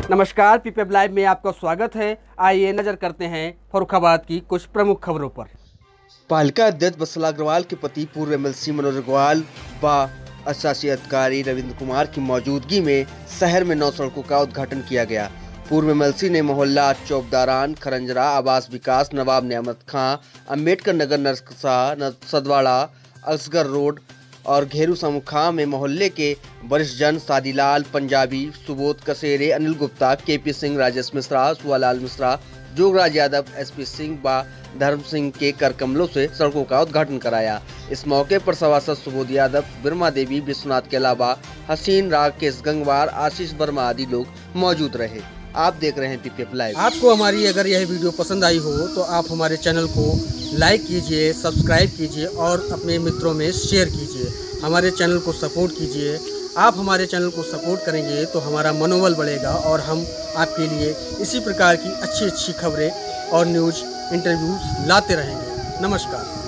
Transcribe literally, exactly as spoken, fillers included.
नमस्कार, PPF live में आपका स्वागत है। आइए नजर करते हैं फर्रुखाबाद की कुछ प्रमुख खबरों पर। पालिका अध्यक्ष बत्सला अग्रवाल के पति पूर्व एमएलसी मनोज अग्रवाल व प्रशासकीय अधिकारी रविंद्र कुमार की मौजूदगी में शहर में नौ सड़कों का उद्घाटन किया गया। पूर्व एमएलसी ने मोहल्ला चौबदारान, खरंजरा, आवास विकास, नवाब नियामत खां, अम्बेडकर नगर, नरसा, सदवाड़ा, असगर रोड और घेरू समुखा में मोहल्ले के वरिष्ठ जन सादीलाल, पंजाबी, सुबोध कसेरे, अनिल गुप्ता, केपी सिंह, राजेश मिश्रा, सुवालाल मिश्रा, जोगराज यादव, एसपी सिंह व धर्म सिंह के कर कमलों से सड़कों का उद्घाटन कराया। इस मौके पर सभासद सुबोध यादव, बिरमा देवी, विश्वनाथ के अलावा हसीन, राकेश गंगवार, आशीष वर्मा आदि लोग मौजूद रहे। आप देख रहे हैं पीपीएफ लाइव। आपको हमारी अगर यह वीडियो पसंद आई हो तो आप हमारे चैनल को लाइक कीजिए, सब्सक्राइब कीजिए और अपने मित्रों में शेयर कीजिए। हमारे चैनल को सपोर्ट कीजिए। आप हमारे चैनल को सपोर्ट करेंगे तो हमारा मनोबल बढ़ेगा और हम आपके लिए इसी प्रकार की अच्छी अच्छी खबरें और न्यूज़ इंटरव्यूज लाते रहेंगे। नमस्कार।